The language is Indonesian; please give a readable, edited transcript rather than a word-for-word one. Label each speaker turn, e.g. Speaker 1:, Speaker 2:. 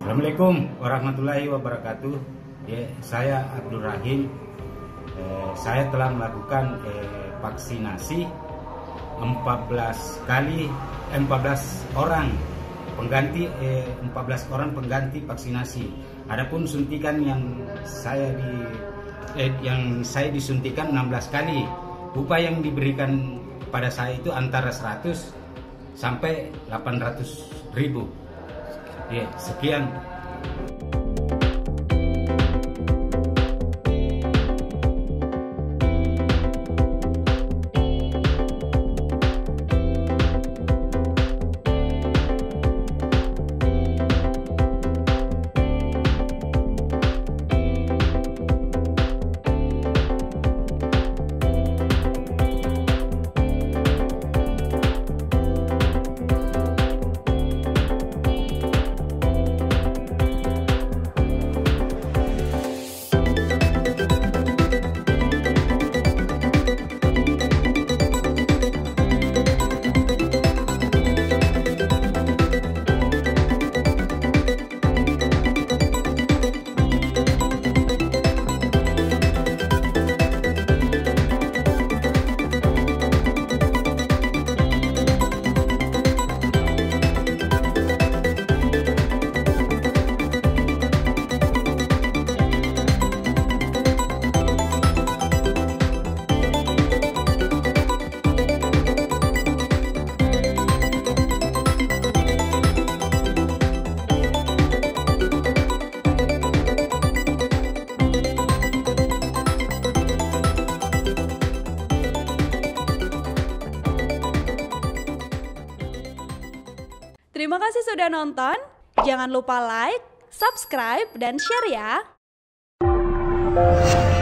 Speaker 1: Assalamualaikum warahmatullahi wabarakatuh. Saya Abdul Rahim. Saya telah melakukan vaksinasi 14 orang pengganti vaksinasi. Adapun suntikan yang saya disuntikan 16 kali. Upah yang diberikan pada saya itu antara 100 sampai 800 ribu. Sekian.
Speaker 2: Terima kasih sudah nonton. Jangan lupa like, subscribe, dan share ya.